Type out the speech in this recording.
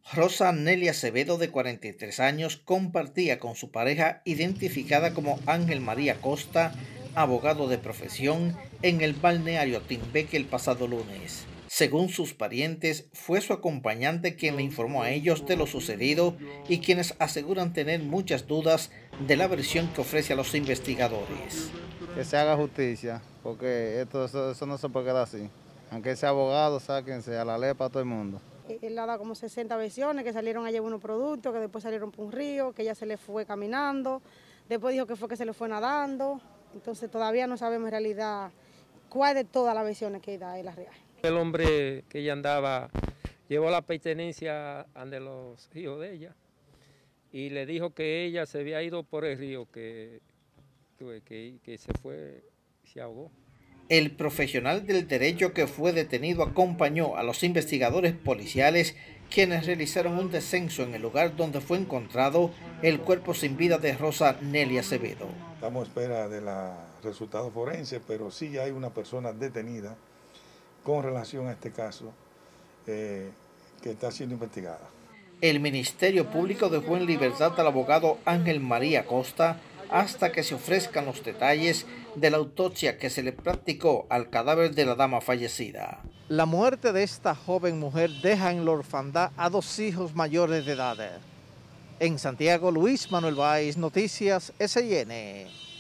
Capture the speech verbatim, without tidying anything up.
Rosa Nelly Acevedo, de cuarenta y tres años, compartía con su pareja, identificada como Ángel María Costa, abogado de profesión, en el balneario Timbeque el pasado lunes. Según sus parientes, fue su acompañante quien le informó a ellos de lo sucedido y quienes aseguran tener muchas dudas de la versión que ofrece a los investigadores. Que se haga justicia, porque esto, eso, eso no se puede quedar así. Aunque sea abogado, sáquense a la ley para todo el mundo. Él ha dado como sesenta versiones, que salieron a llevar unos productos, que después salieron por un río, que ella se le fue caminando, después dijo que fue que se le fue nadando. Entonces todavía no sabemos en realidad cuál de todas las versiones que da él la real. El hombre que ella andaba llevó la pertenencia ante los hijos de ella y le dijo que ella se había ido por el río, que, que, que se fue, se ahogó. El profesional del derecho que fue detenido acompañó a los investigadores policiales, quienes realizaron un descenso en el lugar donde fue encontrado el cuerpo sin vida de Rosa Nelly Acevedo. Estamos a espera de los resultados forenses, pero sí hay una persona detenida con relación a este caso eh, que está siendo investigada. El Ministerio Público dejó en libertad al abogado Ángel María Costa hasta que se ofrezcan los detalles de la autopsia que se le practicó al cadáver de la dama fallecida. La muerte de esta joven mujer deja en la orfandad a dos hijos mayores de edad. En Santiago, Luis Manuel Báez, Noticias S I N.